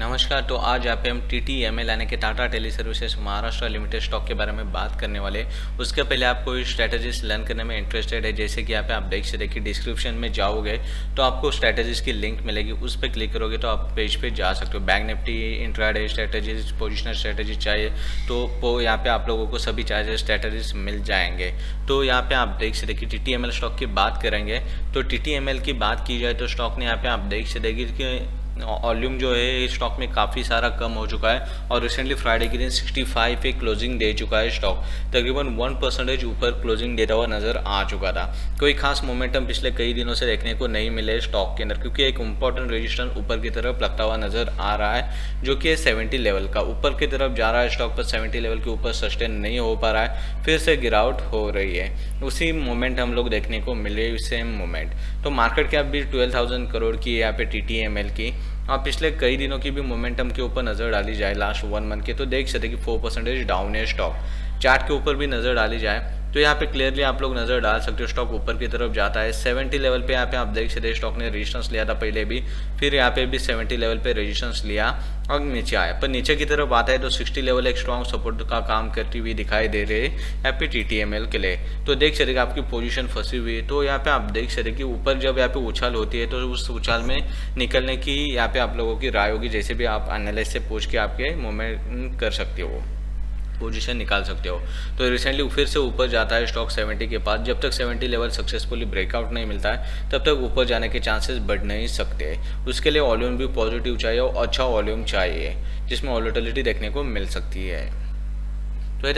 नमस्कार। तो आज यहाँ पे हम TTML यानी कि Tata tele services Maharashtra limited stock के बारे में बात करने वाले। उसके पहले आपको स्ट्रैटेजीज लर्न करने में इंटरेस्टेड है, जैसे कि यहाँ पे आप देख सकते हैं कि डिस्क्रिप्शन में जाओगे तो आपको स्ट्रैटेजीज की लिंक मिलेगी, उस पर क्लिक करोगे तो आप पेज पे जा सकते हो। Bank Nifty, intraday strategies, positional strategy चाहिए तो यहाँ पे आप लोगों को सभी चाहिए स्ट्रैटेजीज मिल जाएंगे। तो यहाँ पे आप देख सकते कि TTML स्टॉक की बात करेंगे तो TTML की बात की जाए तो स्टॉक ने यहाँ पे आप देख सकते कि वॉल्यूम जो है स्टॉक में काफ़ी सारा कम हो चुका है और रिसेंटली फ्राइडे के दिन 65 पे क्लोजिंग दे चुका है। स्टॉक तकरीबन 1% ऊपर क्लोजिंग देता हुआ नज़र आ चुका था। कोई खास मोमेंटम पिछले कई दिनों से देखने को नहीं मिले स्टॉक के अंदर, क्योंकि एक इंपॉर्टेंट रेजिस्टेंस ऊपर की तरफ लगता हुआ नज़र आ रहा है, जो कि 70 लेवल का ऊपर की तरफ जा रहा है। स्टॉक पर 70 लेवल के ऊपर सस्टेन नहीं हो पा रहा है, फिर से गिरावट हो रही है। उसी मोमेंट हम लोग देखने को मिले, सेम मोमेंट। तो मार्केट कैप भी 12,000 करोड़ की यहाँ पे TTML की, और पिछले कई दिनों की भी मोमेंटम के ऊपर नज़र डाली जाए लास्ट 1 मंथ के, तो देख सकते कि 4% डाउन है स्टॉक। चार्ट के ऊपर भी नज़र डाली जाए तो यहाँ पे क्लियरली आप लोग नज़र डाल सकते हो स्टॉक ऊपर की तरफ जाता है। 70 लेवल पे यहाँ पे आप देख सकते हैं स्टॉक ने रेजिस्टेंस लिया था पहले भी, फिर यहाँ पे भी 70 लेवल पे रेजिस्टेंस लिया और नीचे आया, पर नीचे की तरफ आता है तो 60 लेवल एक स्ट्रॉन्ग सपोर्ट का काम करती हुई दिखाई दे रहे हैं यहाँ पे TTML के लिए। तो देख सकते आपकी पोजीशन फंसी हुई है, तो यहाँ पे आप देख सकते कि ऊपर जब यहाँ पे उछाल होती है तो उस उछाल में निकलने की यहाँ पे आप लोगों की राय होगी, जैसे भी आप एनालिस्ट से पूछ के आपके मूवमेंट कर सकते हो, पोजीशन निकाल सकते हो। तो रिसेंटली फिर से ऊपर जाता है स्टॉक 70 के पास। जब तक 70 लेवल सक्सेसफुली ब्रेकआउट नहीं मिलता है तब तक ऊपर जाने के चांसेस बढ़ नहीं सकते। उसके लिए वॉल्यूम भी पॉजिटिव चाहिए और अच्छा वॉल्यूम चाहिए जिसमें वॉलेटिलिटी देखने को मिल सकती है।